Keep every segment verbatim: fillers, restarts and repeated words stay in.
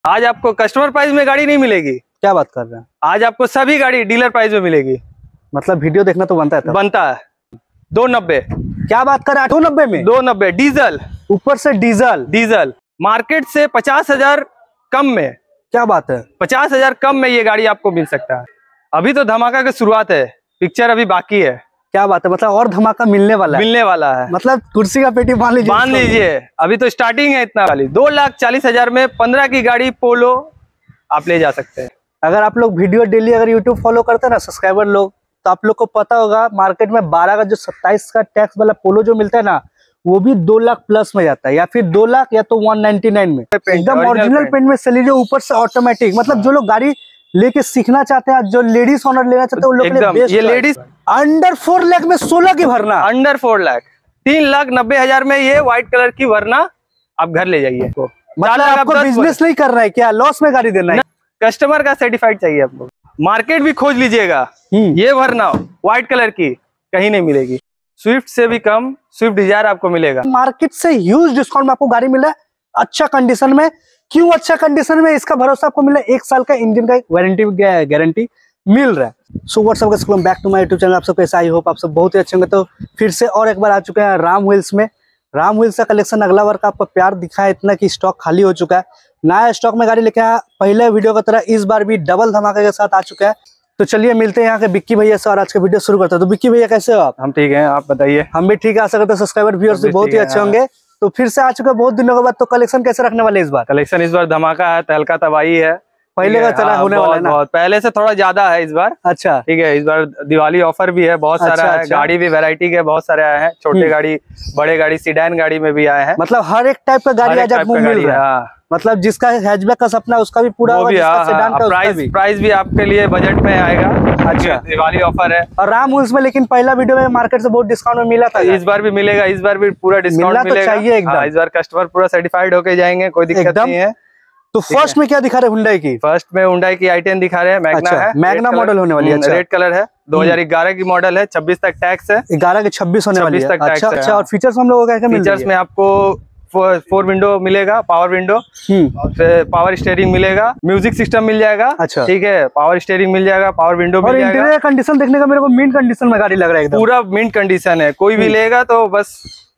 आज आपको customer price में गाड़ी नहीं मिलेगी। क्या बात कर रहे हैं? आज आपको सभी गाड़ी डीलर प्राइस में मिलेगी। मतलब वीडियो देखना तो बनता है तब। बनता है। दो नब्बे। क्या बात कर रहे हैं? दो नब्बे में दो नब्बे डीजल, ऊपर से डीजल। डीजल मार्केट से पचास हजार कम में। क्या बात है? पचास हजार कम में ये गाड़ी आपको मिल सकता है। अभी तो धमाका की शुरुआत है, पिक्चर अभी बाकी है। क्या बात है? मतलब और धमाका मिलने वाला है। मिलने वाला है। मतलब कुर्सी का पेटी बांध लीजिए। बांध लीजिए, अभी तो स्टार्टिंग है इतना वाली। दो लाख चालीस हजार में पंद्रह की गाड़ी पोलो आप ले जा सकते हैं। अगर आप लोग वीडियो डेली अगर यूट्यूब फॉलो करते हैं ना सब्सक्राइबर लोग, तो आप लोग को पता होगा मार्केट में बारह का जो सत्ताईस का टैक्स वाला पोलो जो मिलता है ना, वो भी दो लाख प्लस में जाता है, या फिर दो लाख या तो वन नाइनटी नाइन में। एकदम ओरिजिनल पेंट में सेलेरियो, ऊपर से ऑटोमेटिक। मतलब जो लोग गाड़ी लेके सीखना चाहते हैं, जो लेडीज ऑनर लेना चाहते हैं, उन लोग के लिए बेस्ट। ये लेडीज अंडर फोर लाख में सोलह की भरना। अंडर फोर लाख तीन लाख नब्बे हजार में ये व्हाइट कलर की वरना आप घर ले जाइए। मतलब आपको बिजनेस नहीं करना है क्या? लॉस में गाड़ी देना है? कस्टमर का सर्टिफाइड चाहिए आपको। मार्केट भी खोज लीजिएगा, ये वरना व्हाइट कलर की कहीं नहीं मिलेगी। स्विफ्ट से भी कम स्विफ्ट डिजायर आपको मिलेगा। मार्केट से ह्यूज डिस्काउंट में आपको गाड़ी मिला है, अच्छा कंडीशन में। क्यों अच्छा कंडीशन में? इसका भरोसा आपको मिला, एक साल का इंजन का वारंटी गारंटी मिल रहा है। So what's up guys, back to my YouTube channel. आप सब कैसे? आई होप आप सब बहुत ही अच्छे होंगे। तो फिर से और एक बार आ चुके हैं राम व्हील्स में। राम व्हील्स का कलेक्शन अगला बार का आपको प्यार दिखा है इतना कि स्टॉक खाली हो चुका है। नया स्टॉक में गाड़ी लेके आया, पहले वीडियो की तरह इस बार भी डबल धमाके के साथ आ चुका है। तो चलिए मिलते हैं यहाँ के बिक्की भैया से और आज का वीडियो शुरू करते हैं। तो बिक्की भैया कैसे हो आप? हम ठीक हैं, आप बताइए। हम भी ठीक है, आशा करते हैं सब्सक्राइबर व्यूअर्स भी बहुत ही अच्छे होंगे। तो फिर से आ चुके हैं बहुत दिनों के बाद। तो कलेक्शन कैसे रखने वाले इस बार? कलेक्शन इस बार धमाका है, तहलका तबाही है। पहले का चला होने वाला है ना? बहुत पहले से थोड़ा ज्यादा है इस बार। अच्छा ठीक है, इस बार दिवाली ऑफर भी है बहुत सारा। अच्छा, है अच्छा। गाड़ी भी वैरायटी के बहुत सारे आए हैं, छोटे गाड़ी बड़े गाड़ी सीडान गाड़ी में भी आए हैं। मतलब हर एक टाइप का गाड़ी आज आपको मिल रहा है। मतलब जिसका हैचबैक का सपना उसका भी पूरा होगा, जिसका सेडान का उसका भी। प्राइस भी आपके लिए बजट में आएगा। अच्छा, दिवाली ऑफर है। और राम व्हील्स में लेकिन पहला वीडियो में मार्केट से बहुत डिस्काउंट में मिला था, इस बार भी मिलेगा। इस बार भी पूरा डिस्काउंट मिलेगा। तो चाहिए एकदम। इस बार कस्टमर पूरा सर्टिफाइड होके जाएंगे, कोई दिक्कत नहीं है। तो फर्स्ट में क्या दिखा रहे हुंडई की? फर्स्ट में हुंडई की आई टेन दिखा रहे हैं, मैग्ना अच्छा, है। मैग्ना मॉडल होने वाली है। अच्छा, रेड कलर है, दो हज़ार ग्यारह की मॉडल है, छब्बीस तक टैक्स है। ग्यारह के छब्बीस होने वाली है। तक अच्छा, अच्छा। और फीचर्स हम लोगों का फीचर्स में आपको फोर विंडो मिलेगा, पावर विंडो, फिर पावर स्टीयरिंग मिलेगा, म्यूजिक सिस्टम मिल जाएगा। अच्छा, ठीक है, पावर स्टीयरिंग मिल जाएगा, पावर विंडो मिल जाएगा। इंटीरियर कंडीशन देखने का मेरे को मिंट कंडीशन में गाड़ी लग रहा है एकदम। पूरा मिंट कंडीशन है। कोई भी लेगा तो बस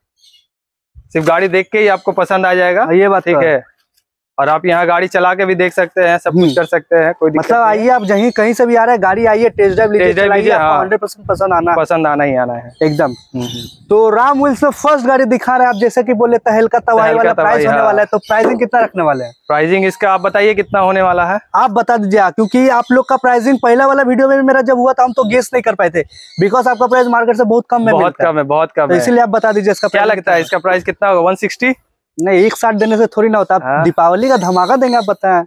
सिर्फ गाड़ी देख के ही आपको पसंद आ जाएगा। ये बात ठीक है। और आप यहाँ गाड़ी चला के भी देख सकते हैं, सब कुछ कर सकते हैं, कोई मतलब आइए आप जहीं कहीं से भी आ रहे हैं, गाड़ी आइए, टेस्ट ड्राइव लीजिए, आपको हंड्रेड परसेंट पसंद आना पसंद आना ही आना है एकदम। तो राम व्हील्स में फर्स्ट गाड़ी दिखा रहे हैं आप, जैसे कि बोले तहलका तबाही वाला प्राइस होने वाला है। तो प्राइसिंग कितना रखने वाले हैं? प्राइसिंग इसका आप बताइए कितना होने वाला है? आप बता दीजिए, क्योंकि आप लोग का प्राइसिंग पहला वाला वीडियो में मेरा जब हुआ था हम तो गेस नहीं कर पाए थे, बिकॉज आपका प्राइस मार्केट से बहुत कम में बहुत कम है, बहुत कम है। इसलिए आप बता दीजिए इसका क्या लगता है इसका प्राइस कितना होगा? One sixty? नहीं, एक साठ देने से थोड़ी ना होता। आप दीपावली का धमाका देंगे, आप बताएं।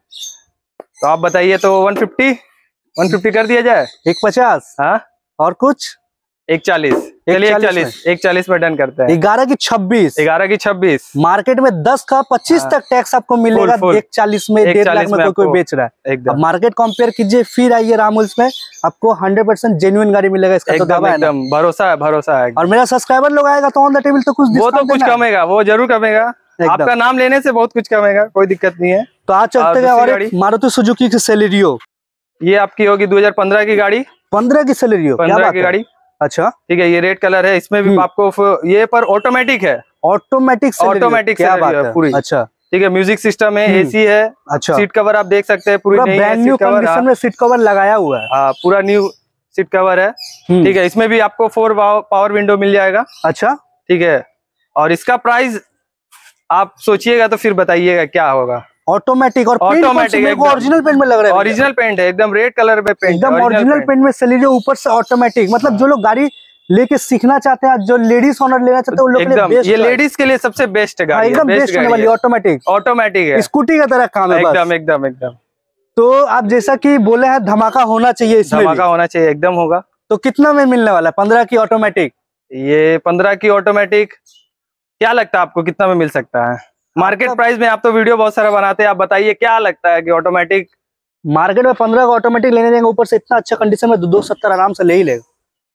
तो आप बताइए, तो वन फिफ्टी वन फिफ्टी कर दिया जाए? एक पचास? हाँ, और कुछ एक चालीस। चलिए एक चालीस एक चालीस में डन करते हैं। ग्यारह की छब्बीस ग्यारह की छब्बीस मार्केट में दस का पच्चीस तक टैक्स आपको मिलेगा। एक चालीस में, डेढ़ लाख में कोई कोई बेच रहा है एकदम। मार्केट कंपेयर कीजिए, फिर आइए राम व्हील्स में, आपको हंड्रेड परसेंट जेन्युइन गाड़ी मिलेगा। इसका तो दावा है ना? भरोसा है, भरोसा है। और मेरा सब्सक्राइबर लोग आएगा तो ऑन द टेबल तो कुछ वो तो कुछ कमेगा, वो जरूर कमेगा। आपका नाम लेने से बहुत कुछ कमेगा, कोई दिक्कत नहीं है। तो आज चलते हैं और एक मारुति सुजुकी की सेलेरियो। ये आपकी होगी दो हज़ार पंद्रह की गाड़ी। पंद्रह की सेलेरियो, पंद्रह की गाड़ी। अच्छा, ठीक है। ये रेड कलर है, इसमें भी आपको ये पर ऑटोमेटिक है। ऑटोमेटिक ऑटोमेटिक क्या बात है पूरी। अच्छा, ठीक है। म्यूजिक सिस्टम है, एसी है। अच्छा, सीट कवर आप देख सकते हैं, पूरी ब्रांड न्यू कंडीशन में सीट कवर लगाया हुआ है। हाँ, पूरा न्यू सीट कवर है। ठीक है। इसमें भी आपको फोर पावर विंडो मिल जाएगा। अच्छा, ठीक है। और इसका प्राइस आप सोचिएगा तो फिर बताइएगा क्या होगा। ऑटोमेटिक और ऑटोमेटिक ओरिजिनल पेंट में लग रहा है। ओरिजिनल पेंट है, एकदम रेड कलर में पेंट, एकदम ओरिजिनल पेंट में सेलेरियो, ऊपर से ऑटोमेटिक। मतलब जो लोग गाड़ी लेके सीखना चाहते हैं, जो लेडीज ऑनर लेना चाहते हैं, उन लोग के लिए बेस्ट। ये लेडीज के लिए सबसे बेस्ट है गाड़ी, एकदम बेस्ट होने वाली। ऑटोमेटिक ऑटोमेटिक है, स्कूटी का तरह काम है एकदम एकदम एकदम। तो आप जैसा कि बोले हैं धमाका होना चाहिए, इसमें धमाका होना चाहिए, एकदम होगा। तो कितना में मिलने वाला है? पंद्रह की ऑटोमेटिक। ये पंद्रह की ऑटोमेटिक क्या लगता है आपको कितना में मिल सकता है मार्केट प्राइस में? आप तो वीडियो बहुत सारा बनाते हैं, आप बताइए क्या लगता है कि ऑटोमेटिक मार्केट में पंद्रह का ऑटोमेटिक लेने जाएंगे, ऊपर से इतना अच्छा कंडीशन में दो सत्तर आराम से ले ही लेगा।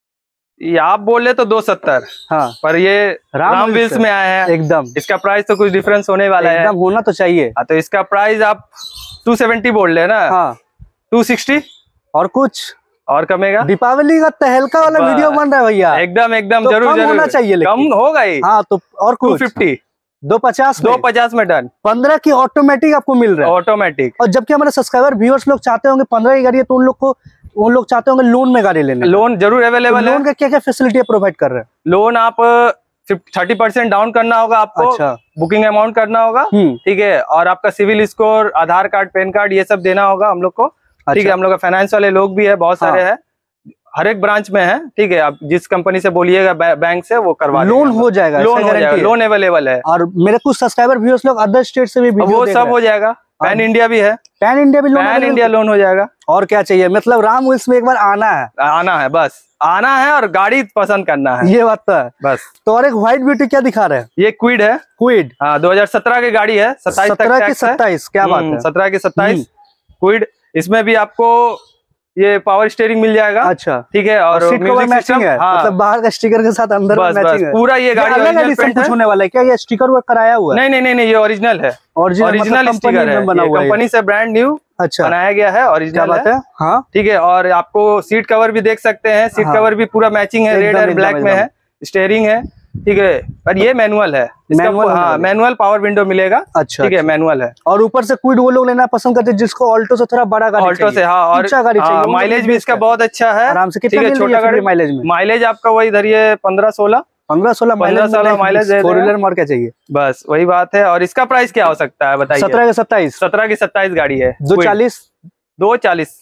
ये आप बोले तो दो सत्तर, हाँ, पर ये राम व्हील्स में आया है एकदम। इसका प्राइस तो कुछ डिफरेंस होने वाला है, एकदम होना तो चाहिए। तो इसका प्राइस आप टू सेवेंटी बोल रहे हैं ना? हाँ टू सिक्सटी और कुछ और कमेगा। दीपावली का तहलका वाला वीडियो बन रहा है भैया, एकदम एकदम तो जरूर कम जरूर होना चाहिए, कम होगा ही। हाँ तो और टू कुछ फिफ्टी दो पचास दो पचास में डन। पंद्रह की ऑटोमेटिक आपको मिल रहा है, ऑटोमेटिक। और जबकि हमारे सब्सक्राइबर व्यूअर्स लोग चाहते होंगे पंद्रह की गाड़ी है, तो उन लोग को उन लोग चाहते होंगे लोन में गाड़ी लेने। लोन जरूर अवेलेबल है। लोन का क्या क्या फैसिलिटी प्रोवाइड कर रहे हैं? लोन आप थर्टी परसेंट डाउन करना होगा आपको। अच्छा। बुकिंग अमाउंट करना होगा, ठीक है, और आपका civil score, Aadhaar card, PAN card, ये सब देना होगा हम लोग को। ठीक अच्छा। है, हम लोग का फाइनेंस वाले लोग भी है, बहुत सारे हाँ। हैं, हर एक ब्रांच में है। ठीक है, आप जिस कंपनी से बोलिएगा बैंक से वो करवा लोन हो जाएगा, लोन हो जाएगा, लोन अवेलेबल है। और मेरे कुछ सब्सक्राइबर व्यूअर्स लोग अदर स्टेट से भी वीडियो वो देख सब रहे हो जाएगा। पैन इंडिया भी है, पैन इंडिया भी लोन, पैन इंडिया लोन हो जाएगा। और क्या चाहिए, मतलब राम व्हील्स में एक बार आना है, आना है, बस आना है और गाड़ी पसंद करना है, ये बात तो है बस। तो और एक व्हाइट ब्यूटी क्या दिखा रहे हैं? ये क्विड है। क्विड, हाँ, दो हज़ार सत्रह की गाड़ी है, सत्ताईस तक सत्रह की सत्ताईस, क्या बात है, सत्रह की सत्ताईस क्विड। इसमें भी आपको ये पावर स्टीयरिंग मिल जाएगा। अच्छा, ठीक है, और सीट कवर मैचिंग है, हाँ, मतलब बाहर का स्टिकर के साथ अंदर बस, मैचिंग बस, है पूरा। ये गाड़ी अलग एडिशन कुछ होने वाला है क्या? ये स्टिकर वर्क कराया हुआ है? नहीं नहीं नहीं नहीं, ये ओरिजिनल है, ओरिजिनल स्टिकर है, कंपनी से ब्रांड न्यू अच्छा बनाया गया है, ओरिजिनल बात है। हाँ ठीक है, और आपको सीट कवर भी देख सकते हैं, सीट हाँ। कवर भी पूरा मैचिंग है, रेड और ब्लैक में है, स्टीयरिंग है। ठीक है, और ये मैनुअल है, मैनुअल, हाँ, मैनुअल पावर विंडो मिलेगा। अच्छा, ठीक है, मैनुअल है। और ऊपर से क्विड वो लोग लेना पसंद करते हैं जिसको ऑल्टो से थोड़ा बड़ा गाड़ी ऑल्टो से, हाँ, और ऊंचा गाड़ी चाहिए, माइलेज भी इसका बहुत अच्छा है, आराम से। कितना छोटा गाड़ी माइलेज में? माइलेज आपका वही धरिए पंद्रह सोलह पंद्रह सोलह पंद्रह सोलह माइलेज। फोर व्हीलर मार क्या चाहिए, बस वही बात है। और इसका प्राइस क्या हो सकता है बताइए? सत्रह की सत्ताईस सत्रह की सत्ताईस गाड़ी है, दो चालीस दो चालीस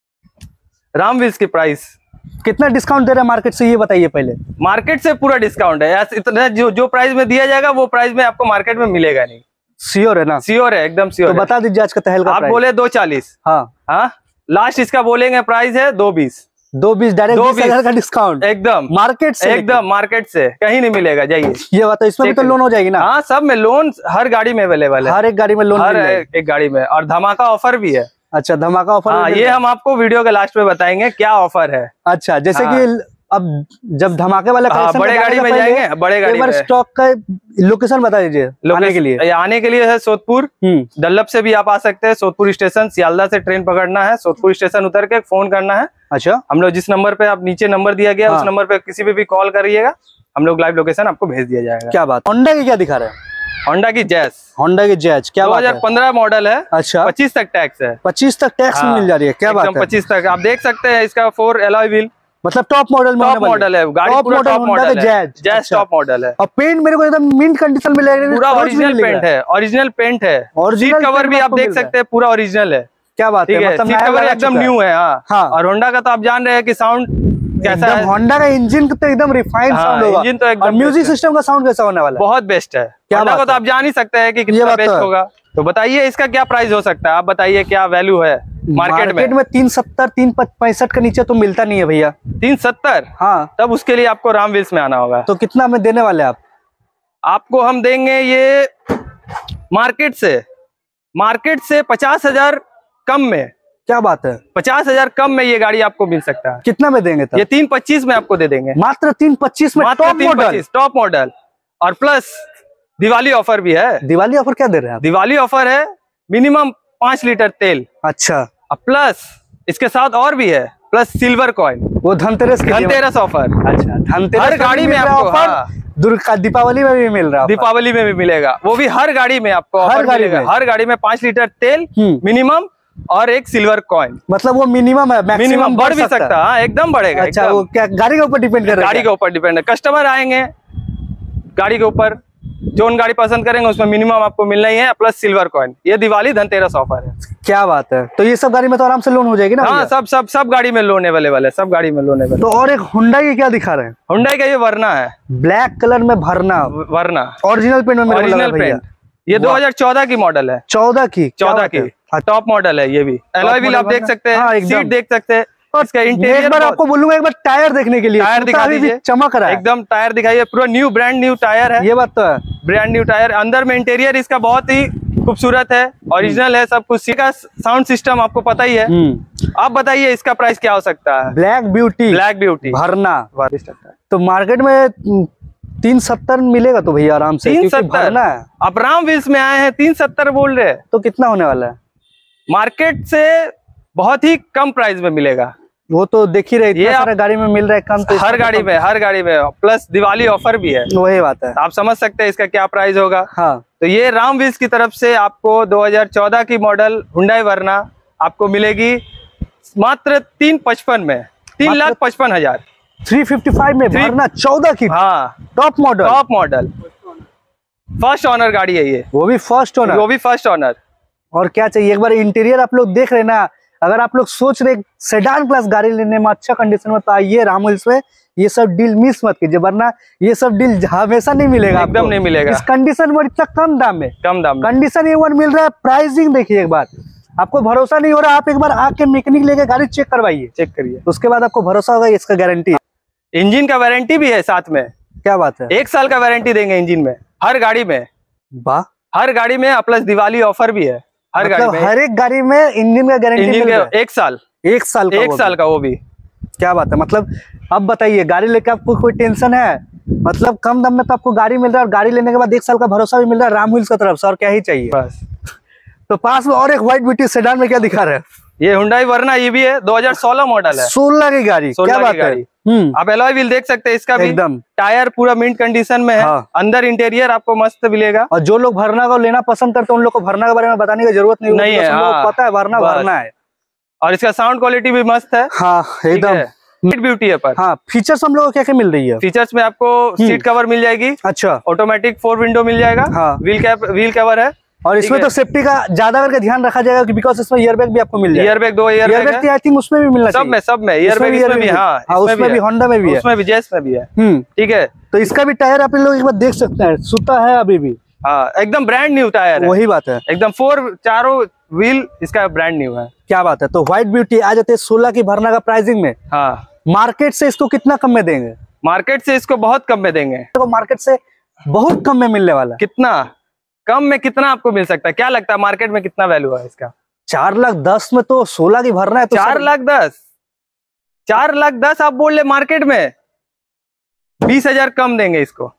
राम व्हील्स की प्राइस। कितना डिस्काउंट दे रहा है मार्केट से, ये बताइए पहले। मार्केट से पूरा डिस्काउंट है, इतना जो जो प्राइस में दिया जाएगा वो प्राइस में आपको मार्केट में मिलेगा नहीं। श्योर है ना? श्योर है, एकदम श्योर। तो बता दीजिए आज का तहल का आप बोले दो चालीस, हाँ हाँ, लास्ट इसका बोलेंगे प्राइस है दो बीस दो बीस डायरेक्ट बीस हजार का डिस्काउंट एकदम मार्केट से, एकदम मार्केट से कहीं नहीं मिलेगा। जाइए, ये बात है, इसमें भी तो लोन हो जाएगी ना? हाँ, सब में लोन, हर गाड़ी में अवेलेबल है, हर एक गाड़ी में लोन, हर एक, एक गाड़ी में, और धमाका ऑफर भी है। अच्छा, धमाका ऑफर। हाँ, ये हम आपको वीडियो के लास्ट में बताएंगे क्या ऑफर है। अच्छा, जैसे हाँ। कि अब जब धमाके वाला हाँ, बड़े गाड़ी में जाएंगे, बड़े गाड़ी में स्टॉक का लोकेशन बता दीजिए आने के लिए। आने के लिए है सोदपुर, डल्लभ से भी आप आ सकते हैं, सोदपुर स्टेशन, सियालदह से ट्रेन पकड़ना है, सोदपुर स्टेशन उतर के फोन करना है। अच्छा, हम लोग जिस नंबर पे, आप नीचे नंबर दिया गया, हाँ। उस नंबर पे किसी पे भी कॉल करिएगा, हम लोग लाइव लोकेशन आपको भेज दिया जाएगा। क्या बात। होंडा की क्या दिखा रहे हैं? होंडा की जैज, होंडा की जैज, क्या दो हज़ार पंद्रह मॉडल है। अच्छा, पच्चीस तक टैक्स है, पच्चीस तक टैक्स मिल जा रही है, क्या बात है, पच्चीस तक। आप देख सकते हैं इसका फोर एलॉय व्हील, मतलब टॉप मॉडल, टॉप मॉडल है गाड़ी, पूरा टॉप मॉडल है, जैज जैज टॉप मॉडल है। और पेंट मेरे को एकदम मिंट कंडीशन में लग पूरा ओरिजिनल पेंट है, ओरिजिनल पेंट है, और सीट कवर भी आप देख सकते हैं पूरा ओरिजिनल है। क्या बात है, मतलब सीट कवर एकदम न्यू है। हाँ, और होंडा का तो आप जान रहे हैं कि साउंड कैसा है, होंडा का इंजन तो एकदम रिफाइंड साउंड होगा, इंजन तो एकदम, और म्यूजिक सिस्टम का साउंड कैसा होने वाला है? बहुत बेस्ट है। होंडा को तो आप जान ही सकते हैं कि कितना बेस्ट होगा। तो बताइए इसका क्या प्राइस हो सकता है, आप बताइए क्या वैल्यू है मार्केट में? में तीन सत्तर तीन पैंसठ के नीचे तो मिलता नहीं है भैया। तीन सत्तर हाँ, तब उसके लिए आपको राम व्हील्स में आना होगा। तो कितना में देने वाले आप? आपको हम देंगे ये मार्केट से मार्केट से पचास हजार कम में। क्या बात है, पचास हजार कम में ये गाड़ी आपको मिल सकता है। कितना में देंगे तब? ये तीन पच्चीस में आपको दे देंगे, मात्र तीन पच्चीस में, मात्र तीन पच्चीस टॉप मॉडल। और प्लस दिवाली ऑफर भी है। दिवाली ऑफर क्या दे रहे हैं? दिवाली ऑफर है मिनिमम पांच लीटर तेल। अच्छा, प्लस इसके साथ और भी है, प्लस सिल्वर कॉइन, वो धनतेरस धनतेरस ऑफर। अच्छा, धनतेरस हर गाड़ी में आपको ऑफर, दुर्गा दीपावली में भी मिल रहा है, दीपावली में भी मिलेगा, वो भी हर गाड़ी में आपको हर गाड़ी में हर गाड़ी में पांच लीटर तेल मिनिमम और एक सिल्वर कॉइन। मतलब वो मिनिमम है, मिनिमम बढ़ भी सकता है, एकदम बढ़ेगा। अच्छा, वो क्या गाड़ी के ऊपर डिपेंड कर रहा है? गाड़ी के ऊपर डिपेंड है, कस्टमर आएंगे गाड़ी के ऊपर, जो उन गाड़ी पसंद करेंगे उसमें मिनिमम आपको मिलना ही है, प्लस सिल्वर कॉइन। ये दिवाली धनतेरस ऑफर है। क्या बात है, तो ये सब गाड़ी में तो आराम से लोन हो जाएगी ना? हाँ, सब सब सब गाड़ी में लोन अवेलेबल है, सब गाड़ी में लोन अवेलेबल। तो और एक हुंडा की क्या दिखा रहे हैं? हुंडा का ये वरना है, ब्लैक कलर में भरना, वरना ओरिजिनल पेंट में, ओरिजिनल पेंट। ये दो हज़ार चौदह की मॉडल है, चौदह की चौदह की टॉप मॉडल है। ये भी एलॉय व्हील आप देख सकते हैं, सीट देख सकते हैं, इसका इंटीरियर। एक बार आपको बोलूंगा एक बार टायर देखने के लिए, टायर दिखा दीजिए, चमक रहा है एकदम। टायर दिखाइए, पूरा न्यू ब्रांड न्यू टायर है। ये बात तो है, ब्रांड न्यू टायर। अंदर में इंटीरियर इसका बहुत ही खूबसूरत है, ओरिजिनल है सब कुछ। का साउंड सिस्टम आपको पता ही है। आप बताइए इसका प्राइस क्या हो सकता है? ब्लैक ब्यूटी, ब्लैक ब्यूटी भरना तो मार्केट में तीन सत्तर मिलेगा तो भैया आराम से। तीन सत्तर आप राम व्हील्स में आए हैं, तीन सत्तर बोल रहे हैं, तो कितना होने वाला है? मार्केट से बहुत ही कम प्राइस में मिलेगा। वो तो देख ही रहे, ये सारा गाड़ी में मिल रहा है कम, तो हर गाड़ी में हर गाड़ी में प्लस दिवाली ऑफर भी है। वही बात है, आप समझ सकते हैं इसका क्या प्राइस होगा। हाँ। तो ये राम व्हील्स की तरफ से आपको दो हज़ार चौदह की मॉडल हुंडई वर्ना आपको मिलेगी मात्र तीन पचपन में, तीन लाख पचपन हजार थ्री फिफ्टी फाइव में वर्ना चौदह की। हाँ, top model, top model, first owner गाड़ी है ये, वो भी फर्स्ट ओनर, वो भी फर्स्ट ओनर। और क्या चाहिए, एक बार इंटीरियर आप लोग देख रहे ना, अगर आप लोग सोच रहे सेडान क्लास गाड़ी लेने में अच्छा कंडीशन में, तो आइए राम व्हील्स में, ये सब डील मिस मत कीजिए, वरना ये सब डील हमेशा नहीं मिलेगा, एकदम नहीं मिलेगा इस कंडीशन में, इतना कम दाम में, कम दाम में कंडीशन ए वन मिल रहा है। प्राइसिंग देखिए एक बार, आपको भरोसा नहीं हो रहा, आप एक बार आके मैकेनिक लेके गाड़ी चेक करवाइए, चेक करिए, उसके बाद आपको भरोसा होगा, इसका गारंटी। इंजन का वारंटी भी है साथ में। क्या बात है, एक साल का वारंटी देंगे इंजन में, हर गाड़ी में। वाह, हर गाड़ी में, प्लस दिवाली ऑफर भी है हर मतलब गाड़ी में। हर एक गाड़ी में इंजन का गारंटी, इंजन के एक साल, एक साल का, एक साल का वो भी। क्या बात है, मतलब अब बताइए, गाड़ी लेके आपको कोई टेंशन है, मतलब कम दाम में तो आपको गाड़ी मिल रहा है, और गाड़ी लेने के बाद एक साल का भरोसा भी मिल रहा है राम व्हील्स की तरफ से, और क्या ही चाहिए बस। तो पास में और एक व्हाइट ब्यूटी सेडान में क्या दिखा रहे हैं, ये हुंडई वर्ना, ये भी है दो हज़ार सोलह मॉडल है, सोलह की गाड़ी। क्या बात है, हम्म, आप एलॉय व्हील देख सकते हैं इसका भी, एकदम टायर पूरा मिंट कंडीशन में है। हाँ। अंदर इंटीरियर आपको मस्त मिलेगा। और जो लोग वर्ना को लेना पसंद करते हैं, उन लोग को वर्ना के बारे में बताने की जरूरत नहीं, नहीं है, हाँ, पता है वर्ना वर्ना है। और इसका साउंड क्वालिटी भी मस्त है, हाँ एकदम ब्यूटी है। पर हाँ, फीचर्स हम लोग को क्या क्या मिल रही है? फीचर्स में आपको सीट कवर मिल जाएगी, अच्छा, ऑटोमेटिक फोर विंडो मिल जाएगा, हाँ, व्हील कैप व्हील कवर है, और इसमें तो सेफ्टी का ज्यादा करके ध्यान रखा जाएगा, बिकॉज इसमें एयरबैग भी आपको मिल जाएगा। एयरबैग दो एयरबैग आई थिंक उसमें भी मिलना चाहिए, सब में सब में एयरबैग इसमें भी, हाँ, उसमें भी होंडा में भी है, उसमें भी जेस में भी है, ठीक है। तो इसका भी टायर आप लोग एक बार देख सकते हैं, सूता है अभी भी, हाँ, एकदम ब्रांड न्यू टायर है। वही बात है, एकदम फोर चारों व्हील इसका ब्रांड न्यू है। क्या बात है। तो व्हाइट ब्यूटी आ जाते हैं सोलह की वर्ना का प्राइसिंग में। हाँ, मार्केट से इसको कितना कम में देंगे? मार्केट से इसको बहुत कम में देंगे, तो मार्केट से बहुत कम में मिलने वाला। कितना कम में कितना आपको मिल सकता है? क्या लगता है मार्केट में कितना वैल्यू है इसका? चार लाख दस में तो सोलह की भरना है, तो चार लाख दस चार लाख दस आप बोल ले, मार्केट में बीस हजार कम देंगे इसको,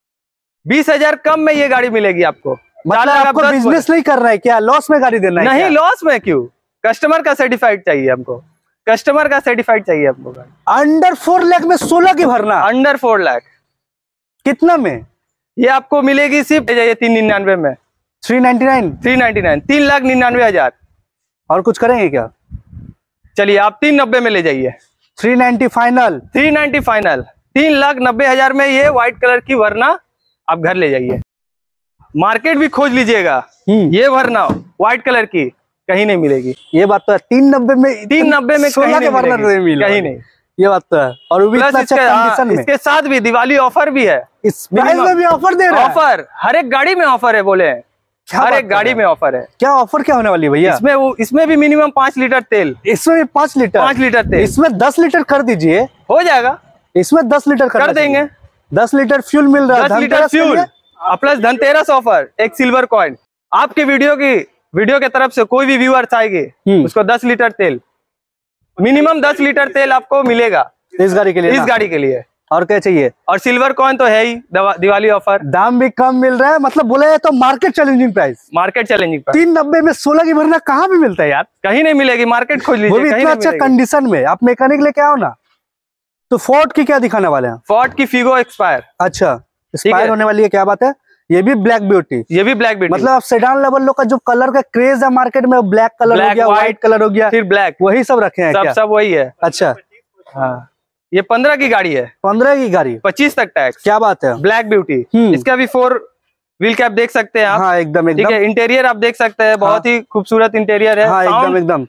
बीस हजार कम में ये गाड़ी मिलेगी आपको। मतलब आपको बिजनेस नहीं करना है क्या? लॉस में गाड़ी देना है? नहीं, लॉस में क्यों, कस्टमर का सर्टिफाइड चाहिए हमको, कस्टमर का सर्टिफाइड चाहिए हमको। अंडर फोर लाख में सोलह की भरना, अंडर फोर लाख कितना में ये आपको मिलेगी? सिर्फ जाइए तीन निन्यानवे में, three ninety nine three ninety nine तीन लाख निन्यानवे हजार। और कुछ करेंगे क्या? चलिए आप तीन नब्बे में ले जाइए, three ninety final, three ninety final, तीन लाख नब्बे हजार में ये व्हाइट कलर की वरना आप घर ले जाइए। मार्केट भी खोज लीजिएगा, ये वरना व्हाइट कलर की कहीं नहीं मिलेगी। ये बात तो है, तीन नब्बे में तीन नब्बे में सोलह के वरना नहीं मिलेगी, कहीं नहीं। ये बात तो है। और भी प्लस इसके, हाँ, इसके साथ भी दिवाली ऑफर भी है, इस प्राइस में भी ऑफर दे रहा है। ऑफर हर एक गाड़ी में ऑफर है, बोले हर एक गाड़ी में ऑफर है। क्या ऑफर क्या होने वाली है भैया? इसमें वो इसमें भी मिनिमम पांच लीटर तेल, इसमें भी पांच लीटर पांच लीटर तेल, इसमें दस लीटर कर दीजिए, हो जाएगा। इसमें दस लीटर कर देंगे, दस लीटर फ्यूल मिल रहा है, दस litre fuel plus Dhanteras offer, एक सिल्वर कॉइन। आपके वीडियो की वीडियो के तरफ से कोई भी व्यूअर्स आएंगे उसको दस लीटर तेल, मिनिमम दस लीटर तेल आपको मिलेगा इस गाड़ी के लिए, इस गाड़ी के लिए। और क्या चाहिए? और सिल्वर कॉइन तो है ही, दिवाली ऑफर, दाम भी कम मिल रहा है, मतलब बोले जाए तो market challenging price, market challenging price. तीन नब्बे में सोलह की भरना कहाँ भी मिलता है यार? कहीं नहीं मिलेगी, मार्केट खोज लीजिए, वो भी इतना अच्छा कंडीशन में। आप मैकेनिक लेके आओ ना। तो फोर्ड की क्या दिखाने वाले हैं? फोर्ड की फिगो एक्सपायर, अच्छा एक्सपायर होने वाली है, क्या बात है। ये भी ब्लैक ब्यूटी, ये भी ब्लैक ब्यूटी, मतलब आप सेडान लेवल लोग का जो कलर का क्रेज है मार्केट में, ब्लैक कलर हो गया, व्हाइट कलर हो गया, फिर ब्लैक, वही सब रखे हैं सब क्या? सब वही है। अच्छा, हाँ, ये पंद्रह की गाड़ी है, पंद्रह की गाड़ी, पच्चीस तक टैक्स। क्या बात है, ब्लैक ब्यूटी। इसका भी फोर व्हील कैप देख सकते हैं आप। हाँ एकदम एकदम, ठीक है। इंटीरियर आप देख सकते हैं, बहुत ही खूबसूरत इंटीरियर है। हाँ एकदम एकदम।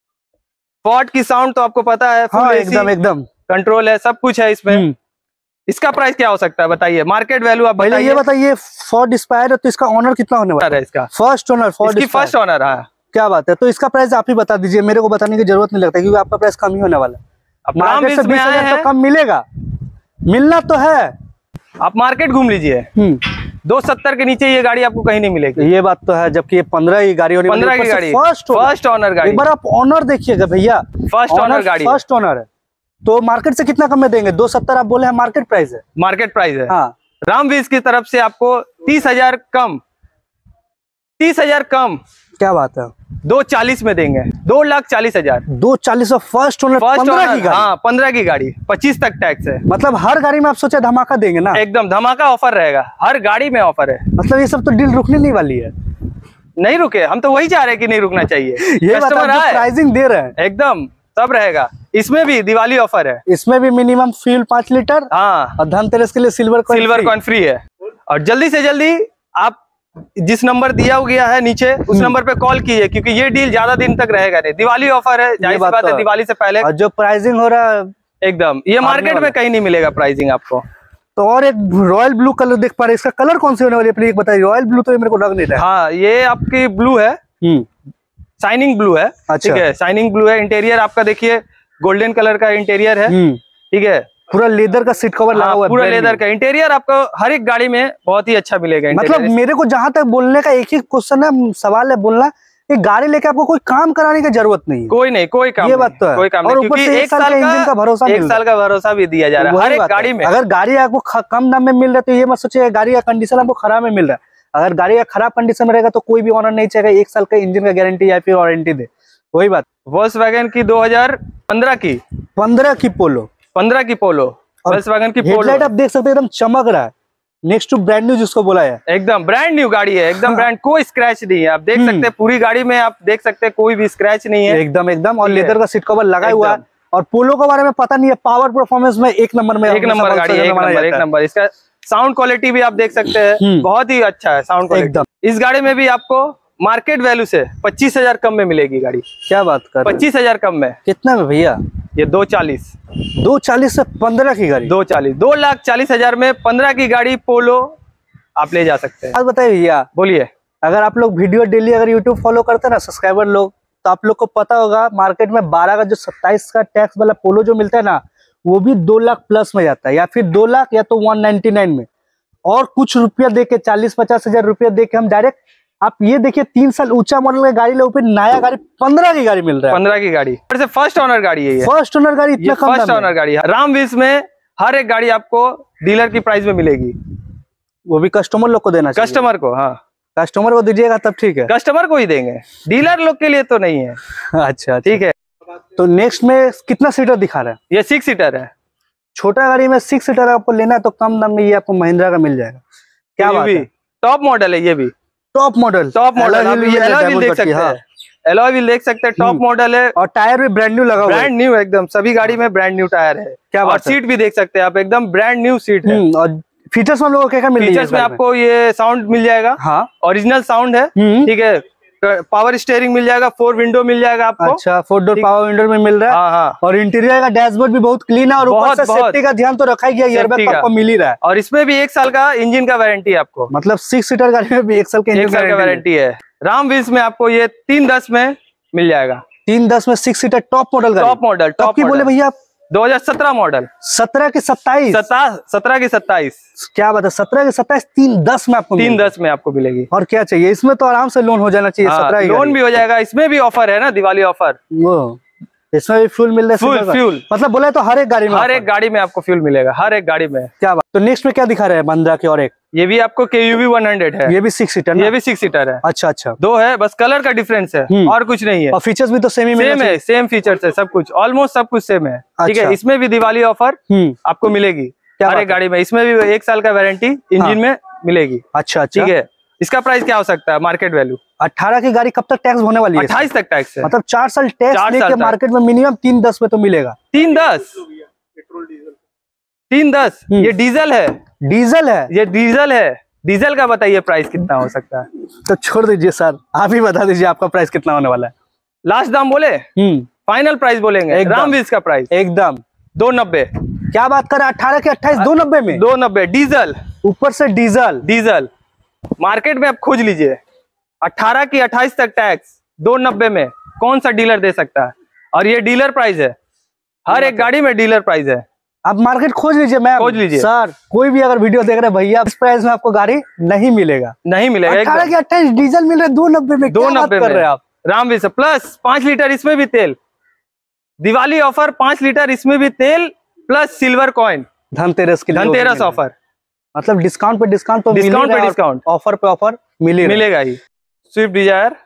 फोर्ड की साउंड तो आपको पता है, हाँ एकदम एकदम, कंट्रोल है, सब कुछ है इसमें। इसका प्राइस क्या हो सकता है बताइए, मार्केट वैल्यू आप बताइए। ये बताइए, फोर्ड इंस्पायर है तो इसका ऑनर कितना होने वाला है? इसका फर्स्ट ओनर, फोर्ड की फर्स्ट ओनर। हाँ, क्या बात है। तो इसका प्राइस आप ही बता दीजिए, मेरे को बताने की जरूरत नहीं लगता, क्योंकि आपका प्राइस कम ही होने वाला है। मार्केट से बीस हजार तो कम मिलेगा, मिलना तो है। आप मार्केट घूम लीजिए, दो सत्तर के नीचे ये गाड़ी आपको कहीं नहीं मिलेगी। ये बात तो है, जबकि ये पंद्रह की गाड़ी, पंद्रह की गाड़ी, फर्स्ट फर्स्ट ओनर गाड़ी। एक बार आप ऑनर देखिएगा भैया, फर्स्ट ओनर गाड़ी, फर्स्ट ओनर है। तो मार्केट से कितना कम में देंगे? दो सत्तर आप बोले हैं मार्केट प्राइस है, मार्केट प्राइस है। हाँ, राम व्हील्स की तरफ से आपको तीस हजार कम, तीस हजार कम क्या बात है, दो चालीस में देंगे, दो लाख चालीस हजार दो चालीस फर्स्ट ओनर, पंद्रह की गाड़ी। हाँ पंद्रह की गाड़ी, पच्चीस तक टैक्स है। मतलब हर गाड़ी में आप सोचे धमाका देंगे ना? एकदम धमाका ऑफर रहेगा, हर गाड़ी में ऑफर है। मतलब ये सब तो डील रुकने नहीं वाली है। नहीं रुके, हम तो वही चाह रहे हैं कि नहीं रुकना चाहिए। ये कस्टमर प्राइसिंग दे रहे हैं एकदम सब रहेगा। इसमें भी दिवाली ऑफर है, इसमें भी मिनिमम फ्यूल पांच लीटर। हाँ, और धनतेरस के लिए silver coin silver coin free है। और जल्दी से जल्दी आप जिस नंबर दिया गया है नीचे उस नंबर पे कॉल कीजिए, क्योंकि ये डील ज्यादा दिन तक रहेगा नहीं। दिवाली ऑफर है, जाहिर सी बात है दिवाली से पहले। और जो प्राइसिंग हो रहा है एकदम, ये मार्केट में कहीं नहीं मिलेगा प्राइसिंग आपको। तो और एक रॉयल ब्लू कलर देख पा रहे हैं, इसका कलर कौन सी होने वाली है प्लीज बताइए। रॉयल ब्लू तो ये मेरे को लग नहीं रहा है। हाँ, ये आपकी ब्लू है, शाइनिंग ब्लू है। ठीक है, शाइनिंग ब्लू है। इंटीरियर आपका देखिए गोल्डन कलर का इंटीरियर है। ठीक है, पूरा लेदर का सीट कवर लगा हुआ है, पूरा लेदर का इंटीरियर आपको हर एक गाड़ी में बहुत ही अच्छा मिलेगा। मतलब मेरे को जहां तक बोलने का एक ही क्वेश्चन है, सवाल है बोलना, ये गाड़ी लेके आपको कोई काम कराने की जरूरत नहीं, कोई नहीं, कोई काम ये बात तो है। कोई काम और नहीं, ऊपर से एक साल का इंजन का भरोसा, एक साल का भरोसा भी दिया जा रहा है हर एक गाड़ी में। अगर गाड़ी आपको कम दाम में मिल रहा है तो ये मत सोचिए गाड़ी का कंडीशन आपको खराब में मिल रहा है। अगर गाड़ी का खराब कंडीशन में रहेगा तो कोई भी ऑनर नहीं चाहेगा एक साल का इंजन का गारंटी या फिर वारंटी दे। वही बात। वोल्क्सवैगन की दो हजार पंद्रह की पंद्रह की पोलो पंद्रह की पोलो वोल्क्सवैगन की पोलो हेडलाइट आप देख सकते हैं एकदम चमक रहा है। नेक्स्ट टू ब्रांड न्यू जिसको बोला है, एकदम ब्रांड न्यू गाड़ी है, एकदम ब्रांड, कोई स्क्रैच नहीं है। आप देख सकते हैं पूरी गाड़ी में, आप देख सकते हैं कोई भी स्क्रैच नहीं है। एकदम एकदम और लेदर का सीट कवर लगा हुआ है। और पोलो के बारे में पता नहीं है, पावर परफॉर्मेंस में एक नंबर में, एक नंबर गाड़ी है, एक नंबर एक नंबर। इसका साउंड क्वालिटी भी आप देख सकते हैं, बहुत ही अच्छा है साउंड क्वालिटी। इस गाड़ी में भी आपको मार्केट वैल्यू से पच्चीस हजार कम में मिलेगी गाड़ी। क्या बात कर, पच्चीस हजार कम में? कितना में भैया? ये दो चालीस दो चालीस से पंद्रह की गाड़ी, दो चालीस दो लाख चालीस हजार में पंद्रह की गाड़ी पोलो आप ले जा सकते हैं। आज बताइए भैया, बोलिए। अगर आप लोग वीडियो डेली अगर यूट्यूब फॉलो करते हैं ना सब्सक्राइबर लोग, तो आप लोग को पता होगा मार्केट में बारह का जो सत्ताईस का टैक्स वाला पोलो जो मिलता है ना, वो भी दो लाख प्लस में जाता है, या फिर दो लाख या तो वन नाइनटी नाइन में। और कुछ रुपया दे के चालीस पचास हजार रुपया दे के हम डायरेक्ट, आप ये देखिए तीन साल ऊंचा मॉडल की गाड़ी लो, फिर नया गाड़ी पंद्रह की गाड़ी मिल रहा है। पंद्रह की गाड़ी फर्स्ट ओनर गाड़ी है, फर्स्ट ओनर गाड़ी इतना कम, फर्स्ट ओनर गाड़ी है। रामविस में हर एक गाड़ी आपको डीलर की प्राइस में मिलेगी, वो भी कस्टमर लोग को देना चाहिए। कस्टमर को, हाँ कस्टमर को दीजिएगा तब ठीक है, कस्टमर को ही देंगे, डीलर लोग के लिए तो नहीं है। अच्छा ठीक है। तो नेक्स्ट में कितना सीटर दिखा रहा है? ये सिक्स सीटर है। छोटा गाड़ी में सिक्स सीटर आपको लेना है तो कम दाम में ये आपको महिंद्रा का मिल जाएगा। क्या बात है, टॉप मॉडल है, ये भी टॉप मॉडल, टॉप मॉडल। आप ये एलॉय व्हील देख सकते हैं, एलॉय व्हील देख सकते हैं, टॉप मॉडल है। और टायर भी ब्रांड न्यू लगा हुआ है, ब्रांड न्यू एकदम, सभी गाड़ी में ब्रांड न्यू टायर है। क्या बात, सीट भी देख सकते हैं आप, एकदम ब्रांड न्यू सीट है। और फीचर्स में लोगों को क्या मिल फीचर्स में आपको ये साउंड मिल जाएगा, हाँ ओरिजिनल साउंड है। ठीक है, पावर स्टीयरिंग मिल जाएगा, फोर विंडो मिल जाएगा आपको। अच्छा, फोर डोर पावर विंडो में मिल रहा है। हाँ हाँ। और इंटीरियर का डैशबोर्ड भी बहुत क्लीन है, और ऊपर से सेफ्टी का ध्यान तो रखा ही गया, एयरबैग आपको मिल ही रहा है। और इसमें भी एक साल का इंजन का वारंटी है आपको, मतलब सिक्स सीटर गाड़ी में भी एक साल का एक साल का वारंटी है। रामविस में आपको ये तीन दस में मिल जाएगा, तीन दस में six seater top model, top model, top की बोले भैया दो हजार सत्रह मॉडल, सत्रह की सत्ताईस, सत्रह की सत्ताईस। क्या बात है, सत्रह की सत्ताईस तीन दस में आपको तीन दस में आपको मिलेगी। और क्या चाहिए, इसमें तो आराम से लोन हो जाना चाहिए। सत्रह लोन भी हो जाएगा, इसमें भी ऑफर है ना, दिवाली ऑफर, वो इसमें भी फ्यूल मिल रहा है। फ्यूल फ्यूल मतलब बोले तो हर एक गाड़ी में, हर एक गाड़ी में आपको फ्यूल मिलेगा, हर एक गाड़ी में। क्या बात। तो नेक्स्ट में क्या दिखा रहे हैं महिंद्रा के? और एक ये भी आपको के यू वी वन हंड्रेड है, ये भी सिक्स सीटर, ये भी सिक्स सीटर है। अच्छा अच्छा, दो है बस, कलर का डिफरेंस है और कुछ नहीं है। और फीचर्स भी तो सेम ही सेम है, सेम फीचर्स है, सब कुछ ऑलमोस्ट सब कुछ सेम है। ठीक है, इसमें भी दिवाली ऑफर आपको मिलेगी हर एक गाड़ी में। इसमें भी एक साल का वारंटी इंजन में मिलेगी। अच्छा, ठीक है। इसका प्राइस क्या हो सकता है मार्केट वैल्यू? अठारह की गाड़ी कब तक टैक्स होने वाली है? अट्ठाईस तक टैक्स है, मतलब चार साल टैक्स लेके मार्केट में मिनिमम तीन दस में तो मिलेगा। तीन दस तीन दस ये डीजल है, डीजल है, ये डीजल है। डीजल का बताइए प्राइस कितना हो सकता है? तो छोड़ दीजिए सर, आप ही बता दीजिए आपका प्राइस कितना होने वाला है। लास्ट दाम बोले, फाइनल प्राइस बोलेंगे। रामविस का प्राइस एकदम दो नब्बे। क्या बात कर रहे हैं, अठारह के अट्ठाईस दो नब्बे में? दो नब्बे डीजल, ऊपर से डीजल। डीजल मार्केट में आप खोज लीजिए, अठारह की अट्ठाईस तक टैक्स, दो नब्बे में कौन सा डीलर दे सकता है? और ये डीलर प्राइस है, हर एक गाड़ी में डीलर प्राइस है। आप मार्केट खोज लीजिए, मैम खोज लीजिए सर। कोई भी अगर वीडियो देख रहे हैं भैया, इस प्राइस में आपको गाड़ी नहीं मिलेगा, नहीं मिलेगा। अठारह की अट्ठाईस डीजल मिल रहा है दो नब्बे में, दो नब्बे कर रहे हैं आप। रामविस प्लस पांच लीटर इसमें भी तेल, दिवाली ऑफर पांच लीटर इसमें भी तेल प्लस सिल्वर कॉइन, धनतेरस की धनतेरस ऑफर। मतलब डिस्काउंट पे डिस्काउंट, तो डिस्काउंट पे डिस्काउंट, ऑफर पे ऑफर मिलेगा मिलेगा ही। स्विफ्ट डिजायर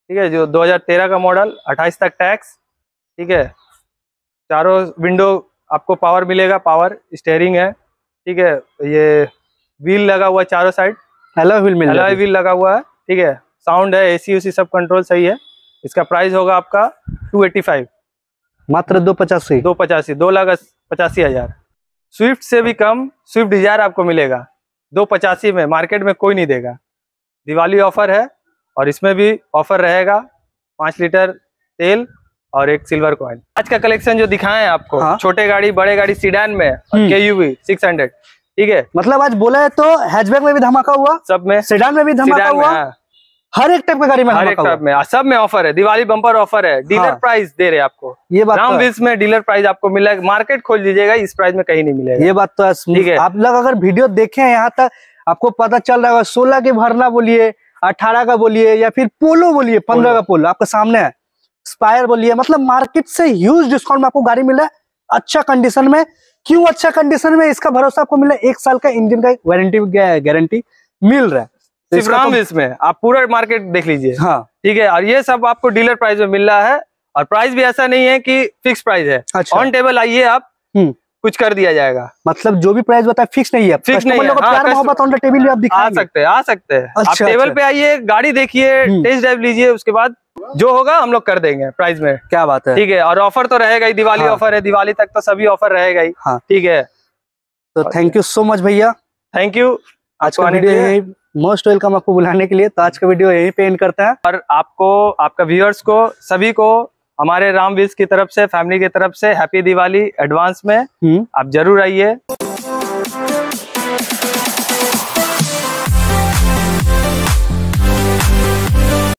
ठीक है, जो दो हज़ार तेरह का मॉडल, अट्ठाईस तक टैक्स। ठीक है, चारों विंडो आपको पावर मिलेगा, पावर स्टीयरिंग है। ठीक है, ये व्हील लगा हुआ है चारों साइड, अलॉय व्हील मिल अलॉय व्हील लगा हुआ है। ठीक है, साउंड है, एसी उसी सब कंट्रोल सही है। इसका प्राइस होगा आपका टू एटी फाइव, मात्र दो पचासी दो पचासी दो लाख पचासी हजार। स्विफ्ट से भी कम स्विफ्ट डिजायर आपको मिलेगा दो पचासी में, मार्केट में कोई नहीं देगा। दिवाली ऑफर है और इसमें भी ऑफर रहेगा, पाँच लीटर तेल और एक सिल्वर कॉइन। आज का कलेक्शन जो दिखाए हैं आपको, हाँ? छोटे गाड़ी बड़े गाड़ी सीडान में और के यू वी सिक्स हंड्रेड। ठीक है, मतलब आज बोला है तो हैचबैक में भी धमाका हुआ, सब में, सेडान में भी धमाका हुआ, हर एक टाइप की गाड़ी में हर एक टाइप में, सब में ऑफर है। दिवाली बम्पर ऑफर है, डीलर हाँ। प्राइस दे रहे हैं आपको। ये बात राम तो व्हील्स में डीलर प्राइस आपको मिलेगा, मार्केट खोल लीजिएगा, इस प्राइस में कहीं नहीं मिलेगा। ये बात तो ठीक है, आप लोग अगर वीडियो देखे हैं यहाँ तक, आपको पता चल रहा होगा सोलह के भरना बोलिए, अठारह का बोलिए, या फिर पोलो बोलिए, पंद्रह का पोलो आपके सामने है, स्पायर बोलिए, मतलब मार्केट से ह्यूज डिस्काउंट में आपको गाड़ी मिला है, अच्छा कंडीशन में। क्यों अच्छा कंडीशन में? इसका भरोसा आपको मिला, एक साल का इंजन का वारंटी गारंटी मिल रहा है। तो सिर्फ राम व्हील्स में आप पूरा मार्केट देख लीजिए। हाँ, ठीक है, और ये सब आपको डीलर प्राइस में मिल रहा है, और प्राइस भी ऐसा नहीं है कि फिक्स प्राइस है। अच्छा। ऑन टेबल आइए आप, कुछ कर दिया जाएगा। मतलब जो भी प्राइस बताए फिक्स नहीं है, फिक्स नहीं है। हाँ, प्यार मोहब्बत ऑन द टेबल भी आप दिखा सकते हैं, आ सकते हैं। अच्छा, आप टेबल अच्छा। पे आइए, गाड़ी देखिए, टेस्ट ड्राइव लीजिए, उसके बाद जो होगा हम लोग कर देंगे प्राइस में। क्या बात है। ठीक है, और ऑफर तो रहेगा ही, दिवाली ऑफर हाँ। है, दिवाली तक तो सभी ऑफर रहेगा ही। हाँ, ठीक है, तो थैंक यू सो मच भैया, थैंक यू। आज का वीडियो यही, मोस्ट वेलकम आपको बुलाने के लिए। तो आज का वीडियो यहीं पे एंड करते हैं, और आपको, आपका व्यूअर्स को, सभी को हमारे राम व्हील्स की तरफ से, फैमिली की तरफ से हैप्पी दिवाली एडवांस में। आप जरूर आइए।